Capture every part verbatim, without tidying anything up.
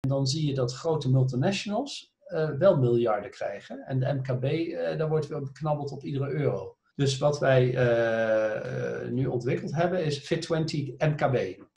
dan zie je dat grote multinationals uh, wel miljarden krijgen. En de M K B, uh, daar wordt weer beknabbeld op iedere euro. Dus wat wij uh, uh, nu ontwikkeld hebben is Fit twintig M K B.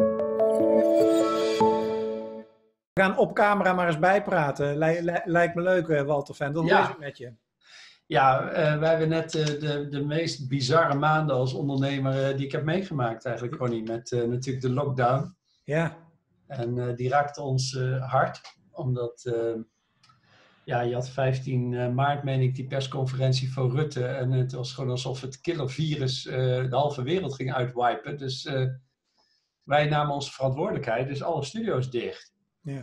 We gaan op camera maar eens bijpraten. Lij, lij, lijkt me leuk, Walter Vendel. Hoe ja. is het met je? Ja, uh, wij hebben net uh, de, de meest bizarre maanden als ondernemer uh, die ik heb meegemaakt eigenlijk, Ronnie. Met uh, natuurlijk de lockdown. Ja. En uh, die raakte ons uh, hard. Omdat, uh, ja, je had vijftien maart, meen ik, die persconferentie van Rutte. En het was gewoon alsof het killervirus uh, de halve wereld ging uitwipen. Dus uh, wij namen onze verantwoordelijkheid. Dus alle studio's dicht. Ja.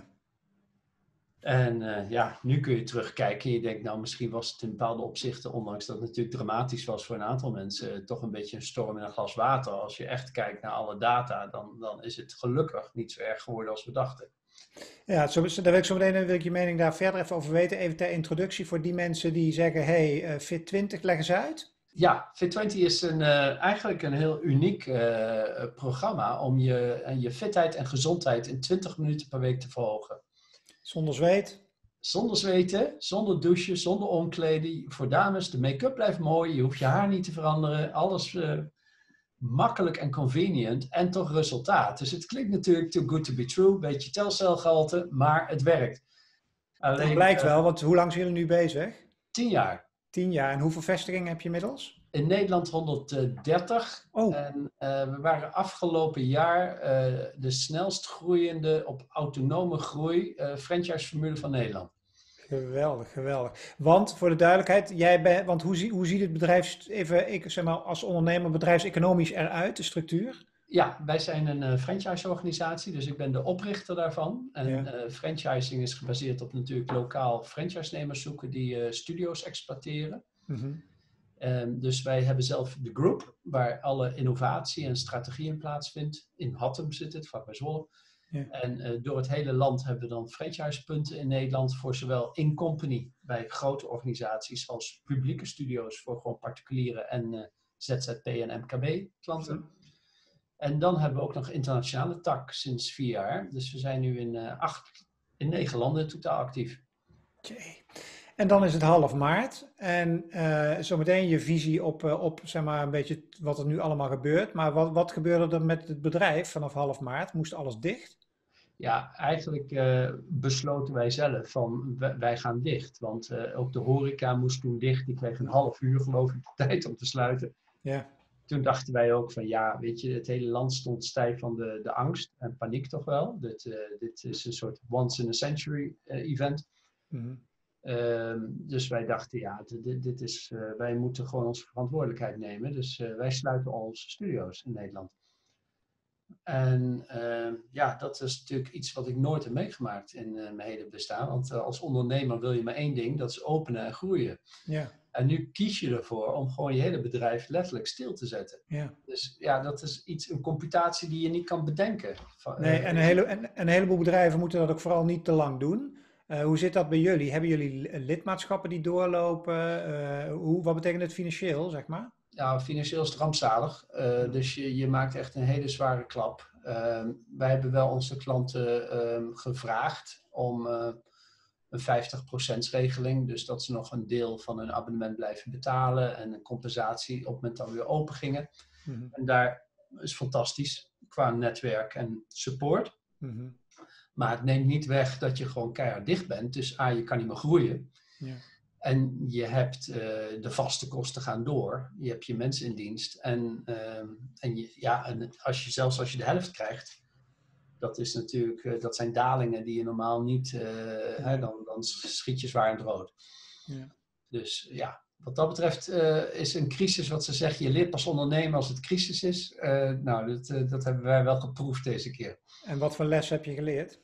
En uh, ja, nu kun je terugkijken en je denkt, nou misschien was het in bepaalde opzichten, ondanks dat het natuurlijk dramatisch was voor een aantal mensen, uh, toch een beetje een storm in een glas water. Als je echt kijkt naar alle data, dan, dan is het gelukkig niet zo erg geworden als we dachten. Ja, zo, daar wil ik zo meteen wil ik je mening daar verder even over weten. Even ter introductie voor die mensen die zeggen, hey, uh, Fit twintig, leg eens uit. Ja, Fit twintig is een, uh, eigenlijk een heel uniek uh, programma om je, uh, je fitheid en gezondheid in twintig minuten per week te verhogen. Zonder zweet? Zonder zweten, zonder douchen, zonder omkleden. Voor dames, de make-up blijft mooi, je hoeft je haar niet te veranderen. Alles uh, makkelijk en convenient en toch resultaat. Dus het klinkt natuurlijk too good to be true, een beetje telcelgehalte, maar het werkt. Alleen, dat blijkt uh, wel, want hoe lang zijn jullie nu bezig? Tien jaar. Tien jaar. En hoeveel vestigingen heb je inmiddels? In Nederland honderddertig. Oh. En uh, we waren afgelopen jaar uh, de snelst groeiende op autonome groei uh, franchise-formule van Nederland. Geweldig, geweldig. Want voor de duidelijkheid, jij bent, want hoe, zie, hoe ziet het bedrijf, even, ik zeg maar als ondernemer, bedrijfseconomisch eruit, de structuur? Ja, wij zijn een uh, franchise-organisatie, dus ik ben de oprichter daarvan. En ja. uh, franchising is gebaseerd op natuurlijk lokaal franchise-nemers zoeken die uh, studio's exploiteren. Mm-hmm. Um, dus wij hebben zelf de group, waar alle innovatie en strategie in plaatsvindt. In Hattem zit het, vlakbij Zwolle. Ja. En uh, door het hele land hebben we dan franchisepunten in Nederland voor zowel in-company bij grote organisaties als publieke studio's voor gewoon particuliere en uh, Z Z P en M K B klanten. Ja. En dan hebben we ook nog internationale tak sinds vier jaar. Dus we zijn nu in, uh, acht, in negen landen in totaal actief. Okay. En dan is het half maart en uh, zometeen je visie op, uh, op zeg maar een beetje wat er nu allemaal gebeurt. Maar wat, wat gebeurde er met het bedrijf vanaf half maart? Moest alles dicht? Ja, eigenlijk uh, besloten wij zelf van wij, wij gaan dicht. Want uh, ook de horeca moest toen dicht. Die kreeg een half uur geloof ik de tijd om te sluiten. Ja. Toen dachten wij ook van ja, weet je, het hele land stond stijf van de, de angst en paniek toch wel. Dit, uh, dit is een soort once in a century uh, event. Mm-hmm. Um, dus wij dachten, ja, dit, dit is, uh, wij moeten gewoon onze verantwoordelijkheid nemen. Dus uh, wij sluiten al onze studio's in Nederland. En uh, ja, dat is natuurlijk iets wat ik nooit heb meegemaakt in uh, mijn hele bestaan. Want uh, als ondernemer wil je maar één ding, dat is openen en groeien. Ja. En nu kies je ervoor om gewoon je hele bedrijf letterlijk stil te zetten. Ja. Dus ja, dat is iets, een computatie die je niet kan bedenken. Nee, en een, hele, en een heleboel bedrijven moeten dat ook vooral niet te lang doen. Uh, hoe zit dat bij jullie? Hebben jullie lidmaatschappen die doorlopen? Uh, hoe, wat betekent het financieel, zeg maar? Ja, financieel is het rampzalig. Uh, dus je, je maakt echt een hele zware klap. Uh, wij hebben wel onze klanten uh, gevraagd om uh, een vijftig procent regeling. Dus dat ze nog een deel van hun abonnement blijven betalen. En een compensatie op het moment dat we weer open gingen. Mm-hmm. En daar is fantastisch qua netwerk en support. Mm-hmm. Maar het neemt niet weg dat je gewoon keihard dicht bent. Dus A, je kan niet meer groeien. Ja. En je hebt uh, de vaste kosten gaan door. Je hebt je mensen in dienst. En, uh, en, je, ja, en als je, zelfs als je de helft krijgt, dat, is natuurlijk, uh, dat zijn dalingen die je normaal niet, uh, ja. hè, dan, dan schiet je zwaar in het rood. Ja. Dus ja, wat dat betreft uh, is een crisis wat ze zeggen, je leert pas ondernemen als het crisis is. Uh, nou, dat, uh, dat hebben wij wel geproefd deze keer. En wat voor les heb je geleerd?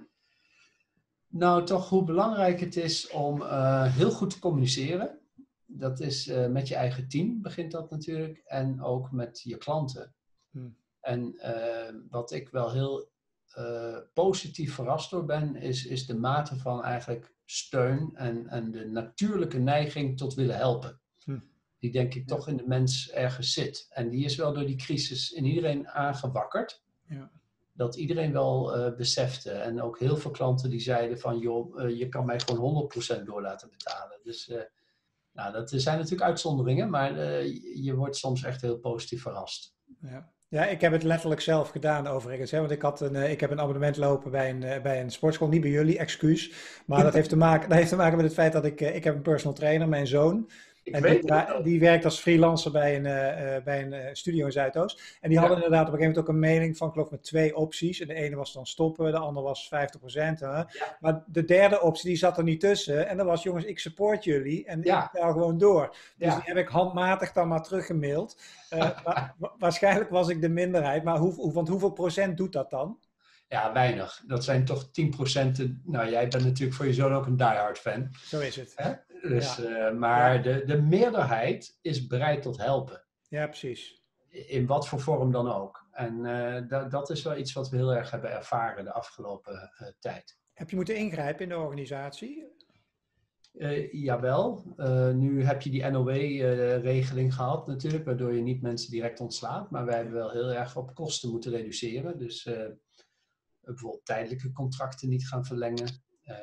Nou, toch hoe belangrijk het is om uh, heel goed te communiceren. Dat is uh, met je eigen team begint dat natuurlijk. En ook met je klanten. Hmm. En uh, wat ik wel heel uh, positief verrast door ben, is, is de mate van eigenlijk steun en, en de natuurlijke neiging tot willen helpen. Hmm. Die denk ik ja. toch in de mens ergens zit. En die is wel door die crisis in iedereen aangewakkerd. Ja. dat iedereen wel uh, besefte. En ook heel veel klanten die zeiden van, joh, uh, je kan mij gewoon honderd procent door laten betalen. Dus uh, nou, dat zijn natuurlijk uitzonderingen, maar uh, je wordt soms echt heel positief verrast. Ja. Ja, ik heb het letterlijk zelf gedaan overigens. Hè? Want ik, had een, ik heb een abonnement lopen bij een, bij een sportschool. Niet bij jullie, excuus. Maar dat heeft te maken, dat heeft te maken met het feit dat ik... Ik heb een personal trainer, mijn zoon. Ik en weet die, het die werkt als freelancer bij een, uh, bij een uh, studio in Zuidoost. En die hadden ja. inderdaad op een gegeven moment ook een mening van, ik geloof met twee opties. En de ene was dan stoppen, de andere was vijftig procent. Hè? Ja. Maar de derde optie, die zat er niet tussen. En dat was, jongens, ik support jullie. En ja. ik ga gewoon door. Dus ja. die heb ik handmatig dan maar teruggemaild. Uh, wa waarschijnlijk was ik de minderheid. Maar hoe, hoe, want hoeveel procent doet dat dan? Ja, weinig. Dat zijn toch tien procent. Nou, jij bent natuurlijk voor je zoon ook een diehard fan. Zo is het. Hè? Dus, ja. uh, maar ja. de, de meerderheid is bereid tot helpen. Ja, precies. In wat voor vorm dan ook. En uh, dat, dat is wel iets wat we heel erg hebben ervaren de afgelopen uh, tijd. Heb je moeten ingrijpen in de organisatie? Uh, jawel. Uh, nu heb je die N O W-regeling uh, gehad natuurlijk, waardoor je niet mensen direct ontslaat. Maar wij hebben wel heel erg op kosten moeten reduceren. Dus uh, bijvoorbeeld tijdelijke contracten niet gaan verlengen. Uh,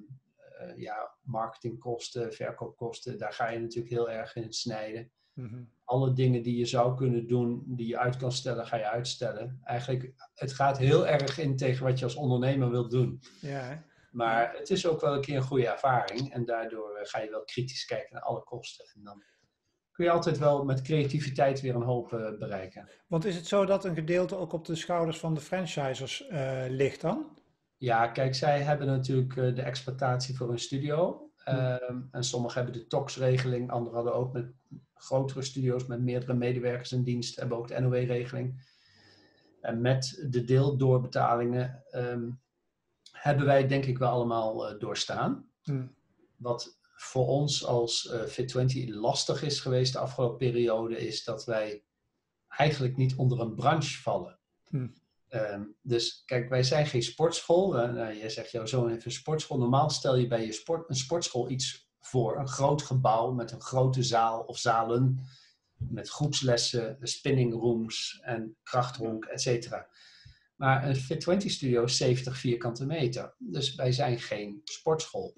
uh, ja, marketingkosten, verkoopkosten, daar ga je natuurlijk heel erg in snijden. Mm-hmm. Alle dingen die je zou kunnen doen, die je uit kan stellen, ga je uitstellen. Eigenlijk, het gaat heel erg in tegen wat je als ondernemer wilt doen. Ja. Maar het is ook wel een keer een goede ervaring. En daardoor ga je wel kritisch kijken naar alle kosten. En dan kun je altijd wel met creativiteit weer een hoop uh, bereiken. Want is het zo dat een gedeelte ook op de schouders van de franchisers uh, ligt dan? Ja, kijk, zij hebben natuurlijk uh, de exploitatie voor een studio. Uh, hmm. En sommigen hebben de T O X-regeling. Anderen hadden ook met grotere studio's met meerdere medewerkers in dienst. Hebben ook de N O W-regeling. En met de deeldoorbetalingen um, hebben wij denk ik wel allemaal uh, doorstaan. Hmm. Wat voor ons als uh, Fit twintig lastig is geweest de afgelopen periode, is dat wij eigenlijk niet onder een branche vallen. Hmm. Um, dus kijk, wij zijn geen sportschool. Uh, nou, jij zegt, jouw zoon heeft een sportschool. Normaal stel je bij je sport, een sportschool iets voor. Een groot gebouw met een grote zaal of zalen. Met groepslessen, spinning rooms en krachtronk, et cetera. Maar een Fit twintig studio is zeventig vierkante meter. Dus wij zijn geen sportschool.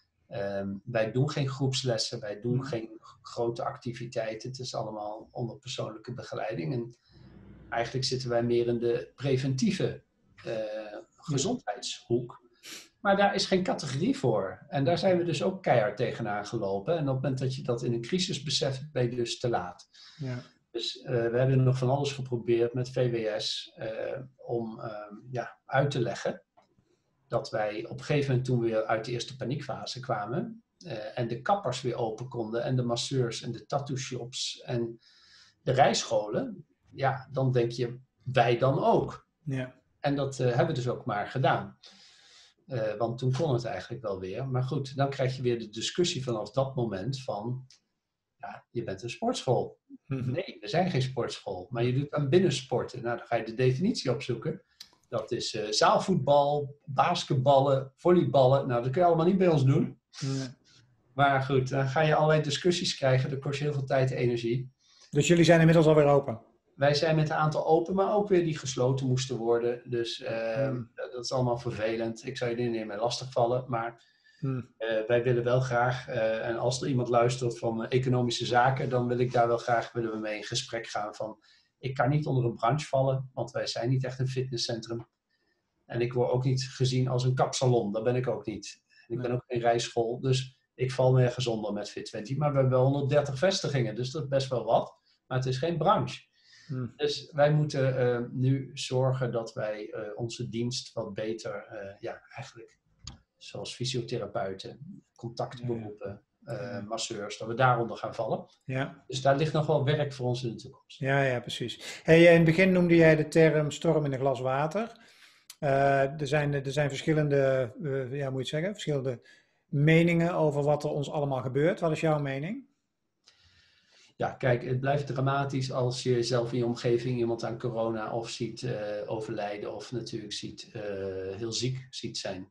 Um, wij doen geen groepslessen, wij doen mm. geen grote activiteiten. Het is allemaal onder persoonlijke begeleiding. En eigenlijk zitten wij meer in de preventieve uh, gezondheidshoek. Maar daar is geen categorie voor. En daar zijn we dus ook keihard tegenaan gelopen. En op het moment dat je dat in een crisis beseft, ben je dus te laat. Ja. Dus uh, we hebben nog van alles geprobeerd met V W S uh, om uh, ja, uit te leggen dat wij op een gegeven moment, toen we weer uit de eerste paniekfase kwamen uh, en de kappers weer open konden en de masseurs en de tattoo shops en de rijscholen, ja, dan denk je, wij dan ook. Ja. En dat uh, hebben we dus ook maar gedaan. Uh, want toen kon het eigenlijk wel weer. Maar goed, dan krijg je weer de discussie vanaf dat moment van, ja, je bent een sportschool. Mm-hmm. Nee, we zijn geen sportschool. Maar je doet aan binnensporten. Nou, dan ga je de definitie opzoeken. Dat is uh, zaalvoetbal, basketballen, volleyballen. Nou, dat kun je allemaal niet bij ons doen. Nee. Maar goed, dan ga je allerlei discussies krijgen. Dat kost je heel veel tijd en energie. Dus jullie zijn inmiddels alweer open? Wij zijn met een aantal open, maar ook weer die gesloten moesten worden. Dus uh, hmm. dat is allemaal vervelend. Ik zou je er niet meer lastigvallen, maar hmm. uh, wij willen wel graag, uh, en als er iemand luistert van uh, economische zaken, dan wil ik daar wel graag, willen we mee in gesprek gaan van, ik kan niet onder een branche vallen, want wij zijn niet echt een fitnesscentrum. En ik word ook niet gezien als een kapsalon, dat ben ik ook niet. En ik ben ook geen rijschool, dus ik val nergens onder met Fit twintig. Maar we hebben wel honderddertig vestigingen, dus dat is best wel wat. Maar het is geen branche. Hmm. Dus wij moeten uh, nu zorgen dat wij uh, onze dienst wat beter, uh, ja, eigenlijk, zoals fysiotherapeuten, contactberoepen, uh, masseurs, dat we daaronder gaan vallen. Ja. Dus daar ligt nog wel werk voor ons in de toekomst. Ja, ja, precies. Hey, in het begin noemde jij de term storm in een glas water. Uh, er, zijn, er zijn verschillende, uh, ja, moet je zeggen, verschillende meningen over wat er ons allemaal gebeurt. Wat is jouw mening? Ja, kijk, het blijft dramatisch als je zelf in je omgeving iemand aan corona of ziet uh, overlijden of natuurlijk ziet, uh, heel ziek ziet zijn.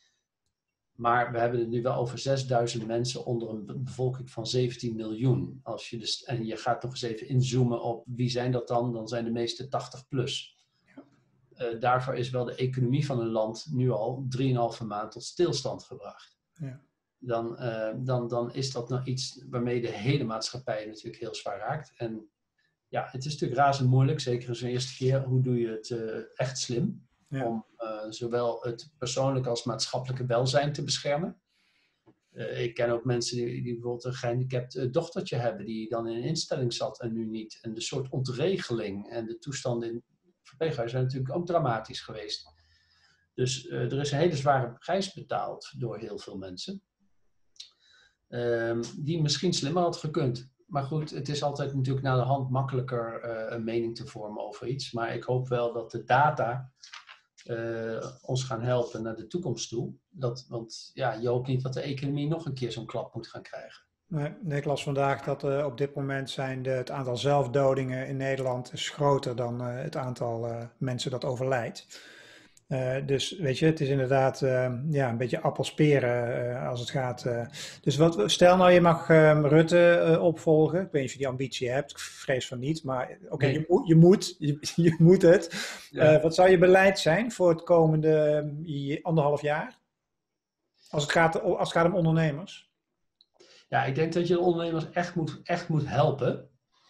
Maar we hebben het nu wel over zesduizend mensen onder een bevolking van zeventien miljoen. Als je dus, en je gaat nog eens even inzoomen op wie zijn dat dan, dan zijn de meeste tachtig plus. Ja. uh, daarvoor is wel de economie van een land nu al drieënhalve maand tot stilstand gebracht. Ja. Dan, uh, dan, dan is dat nou iets waarmee de hele maatschappij natuurlijk heel zwaar raakt. En ja, het is natuurlijk razend moeilijk, zeker in zijn eerste keer. Hoe doe je het uh, echt slim? Ja. Om uh, zowel het persoonlijke als maatschappelijke welzijn te beschermen. Uh, ik ken ook mensen die, die bijvoorbeeld een gehandicapt uh, dochtertje hebben, die dan in een instelling zat en nu niet. En de soort ontregeling en de toestanden in verpleeghuizen zijn natuurlijk ook dramatisch geweest. Dus uh, er is een hele zware prijs betaald door heel veel mensen. Uh, die misschien slimmer had gekund. Maar goed, het is altijd natuurlijk naar de hand makkelijker uh, een mening te vormen over iets. Maar ik hoop wel dat de data uh, ons gaan helpen naar de toekomst toe. Dat, want ja, je hoopt niet dat de economie nog een keer zo'n klap moet gaan krijgen. Nee, ik las vandaag dat uh, op dit moment zijn de, het aantal zelfdodingen in Nederland is groter dan uh, het aantal uh, mensen dat overlijdt. Uh, dus weet je, het is inderdaad uh, ja, een beetje appelsperen uh, als het gaat. Uh. Dus wat, stel nou je mag uh, Rutte uh, opvolgen. Ik weet niet of je die ambitie hebt, ik vrees van niet. Maar oké, okay, nee. je, je moet, je, je moet het. Ja. Uh, wat zou je beleid zijn voor het komende uh, anderhalf jaar? Als het, gaat, als het gaat om ondernemers. Ja, ik denk dat je de ondernemers echt moet, echt moet helpen.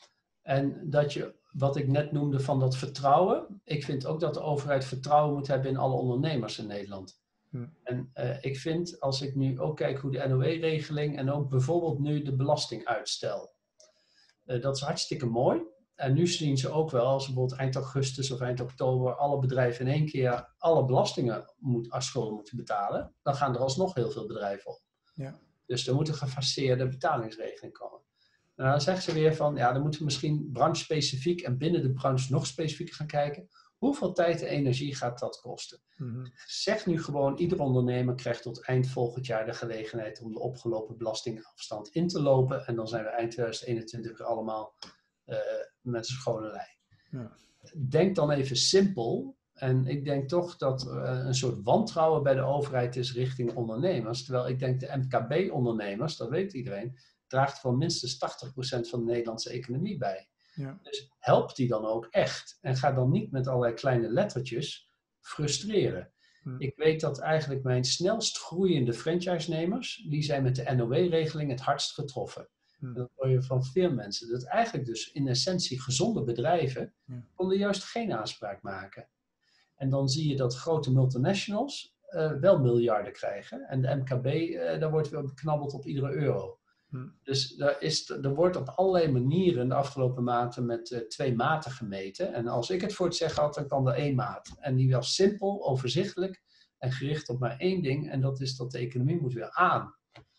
En dat je, wat ik net noemde van dat vertrouwen. Ik vind ook dat de overheid vertrouwen moet hebben in alle ondernemers in Nederland. Hm. En uh, ik vind, als ik nu ook kijk hoe de N O W-regeling en ook bijvoorbeeld nu de belastinguitstel. Uh, dat is hartstikke mooi. En nu zien ze ook wel, als bijvoorbeeld eind augustus of eind oktober alle bedrijven in één keer alle belastingen moet, als schulden moeten betalen. Dan gaan er alsnog heel veel bedrijven op. Ja. Dus er moet een gefaseerde betalingsregeling komen. En dan zeggen ze weer van, ja, dan moeten we misschien branchespecifiek en binnen de branche nog specifieker gaan kijken. Hoeveel tijd en energie gaat dat kosten? Mm-hmm. Zeg nu gewoon, ieder ondernemer krijgt tot eind volgend jaar de gelegenheid om de opgelopen belastingafstand in te lopen. En dan zijn we eind twintig eenentwintig weer allemaal uh, met een schone lei. Ja. Denk dan even simpel. En ik denk toch dat er een soort wantrouwen bij de overheid is richting ondernemers. Terwijl ik denk de M K B-ondernemers, dat weet iedereen, draagt voor minstens tachtig procent van de Nederlandse economie bij. Ja. Dus help die dan ook echt. En ga dan niet met allerlei kleine lettertjes frustreren. Hm. Ik weet dat eigenlijk mijn snelst groeiende franchise-nemers, die zijn met de N O W-regeling het hardst getroffen. Hm. En dat hoor je van veel mensen. Dat eigenlijk dus in essentie gezonde bedrijven ja. konden juist geen aanspraak maken. En dan zie je dat grote multinationals uh, wel miljarden krijgen. En de M K B, uh, daar wordt weer beknabbeld op iedere euro. Hm. Dus er, is, er wordt op allerlei manieren de afgelopen maanden met uh, twee maten gemeten. En als ik het voor het zeggen had, dan kwam er één maat. En die was simpel, overzichtelijk en gericht op maar één ding. En dat is dat de economie moet weer aan.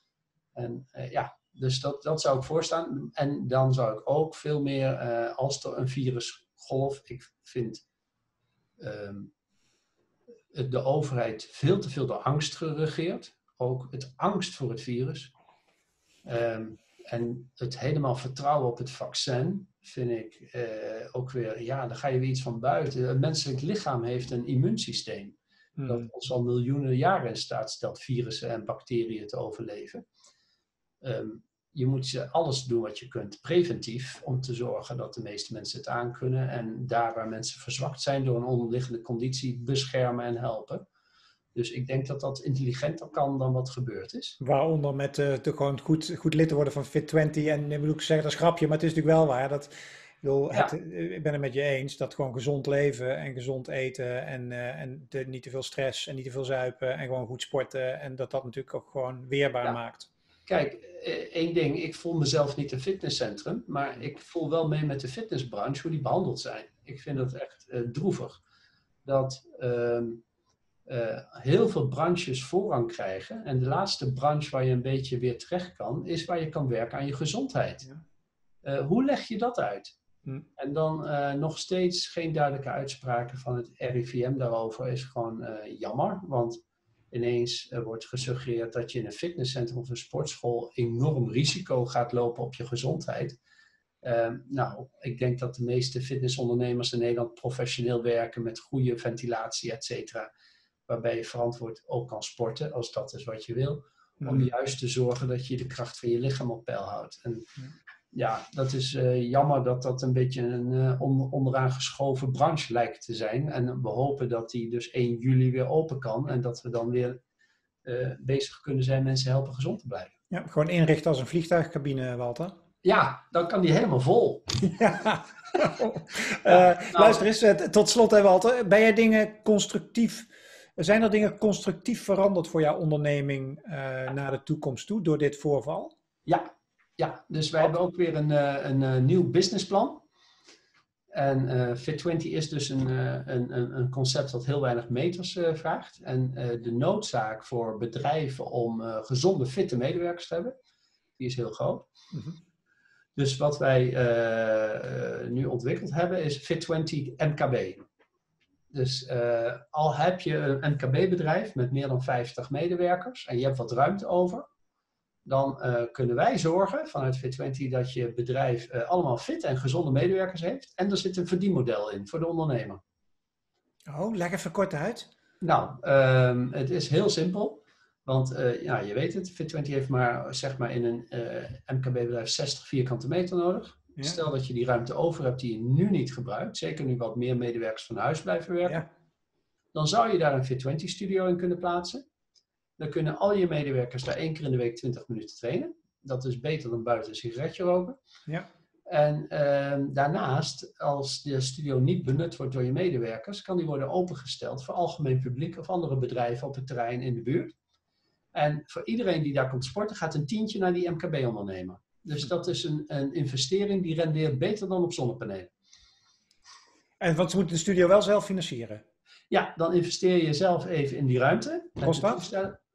En uh, ja, dus dat, dat zou ik voorstaan. En dan zou ik ook veel meer, uh, als er een virusgolf, ik vind um, de overheid veel te veel door angst geregeerd. Ook het angst voor het virus. Um, en het helemaal vertrouwen op het vaccin vind ik uh, ook weer, ja, dan ga je weer iets van buiten. Het menselijk lichaam heeft een immuunsysteem hmm. dat ons al miljoenen jaren in staat stelt virussen en bacteriën te overleven. Um, je moet alles doen wat je kunt preventief om te zorgen dat de meeste mensen het aankunnen en daar waar mensen verzwakt zijn door een onderliggende conditie beschermen en helpen. Dus ik denk dat dat intelligenter kan dan wat gebeurd is. Waaronder met uh, te gewoon goed, goed lid te worden van Fit twintig. En ik bedoel, ik zeg dat is grapje, maar het is natuurlijk wel waar. Dat, ik, bedoel, ja. het, ik ben het met je eens dat gewoon gezond leven en gezond eten en, uh, en de, niet te veel stress en niet te veel zuipen en gewoon goed sporten. En dat dat natuurlijk ook gewoon weerbaar ja. maakt. Kijk, één ding, ik voel mezelf niet een fitnesscentrum, maar ik voel wel mee met de fitnessbranche hoe die behandeld zijn. Ik vind dat echt uh, droevig. Dat uh, uh, heel veel branches voorrang krijgen. En de laatste branche waar je een beetje weer terecht kan, is waar je kan werken aan je gezondheid. Uh, hoe leg je dat uit? Hm. En dan uh, nog steeds geen duidelijke uitspraken van het R I V M daarover is gewoon uh, jammer, want ineens uh, wordt gesuggereerd dat je in een fitnesscentrum of een sportschool enorm risico gaat lopen op je gezondheid. Uh, nou, ik denk dat de meeste fitnessondernemers in Nederland professioneel werken met goede ventilatie, et cetera. Waarbij je verantwoord ook kan sporten, als dat is wat je wil. Mm. Om juist te zorgen dat je de kracht van je lichaam op peil houdt. En, mm. ja, dat is uh, jammer dat dat een beetje een uh, on, onderaan geschoven branche lijkt te zijn. En we hopen dat die dus één juli weer open kan. En dat we dan weer uh, bezig kunnen zijn mensen helpen gezond te blijven. Ja, gewoon inrichten als een vliegtuigcabine, Walter. Ja, dan kan die helemaal vol. Ja. uh, ja, nou, luister eens, uh, tot slot hè, Walter. Ben jij dingen constructief, zijn er dingen constructief veranderd voor jouw onderneming uh, naar de toekomst toe door dit voorval? Ja, ja. Dus wij hebben ook weer een, een, een nieuw businessplan. En uh, Fit twintig is dus een, een, een concept dat heel weinig meters uh, vraagt. En uh, de noodzaak voor bedrijven om uh, gezonde, fitte medewerkers te hebben, die is heel groot. Mm-hmm. Dus wat wij uh, uh, nu ontwikkeld hebben is Fit twintig M K B. Dus uh, al heb je een M K B-bedrijf met meer dan vijftig medewerkers en je hebt wat ruimte over, dan uh, kunnen wij zorgen vanuit Fit twintig dat je bedrijf uh, allemaal fit en gezonde medewerkers heeft. En er zit een verdienmodel in voor de ondernemer. Oh, leg even kort uit. Nou, um, het is heel simpel. Want uh, ja, je weet het, Fit twintig heeft maar, zeg maar in een uh, M K B-bedrijf zestig vierkante meter nodig. Ja. Stel dat je die ruimte over hebt die je nu niet gebruikt, zeker nu wat meer medewerkers van huis blijven werken, ja. Dan zou je daar een Fit twintig studio in kunnen plaatsen. Dan kunnen al je medewerkers daar één keer in de week twintig minuten trainen. Dat is beter dan buiten een sigaretje roken. Ja. En uh, daarnaast, als de studio niet benut wordt door je medewerkers, kan die worden opengesteld voor algemeen publiek of andere bedrijven op het terrein in de buurt. En voor iedereen die daar komt sporten, gaat een tientje naar die M K B-ondernemer. Dus dat is een, een investering die rendeert beter dan op zonnepanelen. En want ze moeten de studio wel zelf financieren? Ja, dan investeer je zelf even in die ruimte. Wat kost dat?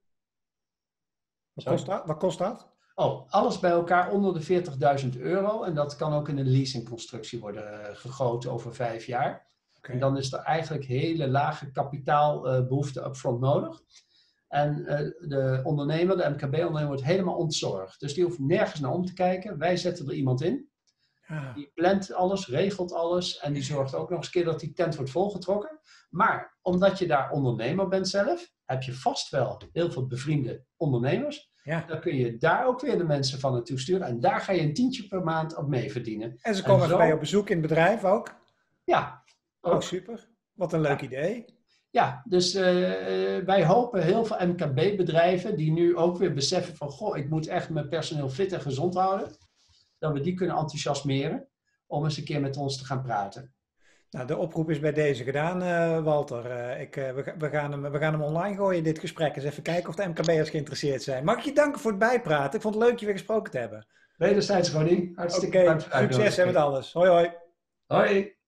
Wat kost dat? Wat kost dat? Oh, alles bij elkaar onder de veertigduizend euro. En dat kan ook in een leasingconstructie worden uh, gegoten over vijf jaar. Okay. En dan is er eigenlijk hele lage kapitaalbehoefte uh, upfront nodig. En uh, de ondernemer, de M K B-ondernemer, wordt helemaal ontzorgd. Dus die hoeft nergens naar om te kijken. Wij zetten er iemand in. Ah. Die plant alles, regelt alles. En die zorgt ook nog eens een keer dat die tent wordt volgetrokken. Maar omdat je daar ondernemer bent zelf, heb je vast wel heel veel bevriende ondernemers. Ja. Dan kun je daar ook weer de mensen van naartoe sturen. En daar ga je een tientje per maand op mee verdienen. En ze komen en zo... bij je op bezoek in het bedrijf ook? Ja. Ook, ook super. Wat een leuk ja. idee. Ja, dus uh, wij hopen heel veel M K B-bedrijven die nu ook weer beseffen van, goh, ik moet echt mijn personeel fit en gezond houden. Dat we die kunnen enthousiasmeren om eens een keer met ons te gaan praten. Nou, de oproep is bij deze gedaan, uh, Walter. Uh, ik, uh, we, we, gaan hem, we gaan hem online gooien, dit gesprek. Eens even kijken of de M K B'ers geïnteresseerd zijn. Mag ik je danken voor het bijpraten? Ik vond het leuk je weer gesproken te hebben. Wederzijds, Ronnie. Hartstikke bedankt. Oké, succes hè met alles. Hoi, hoi. Hoi.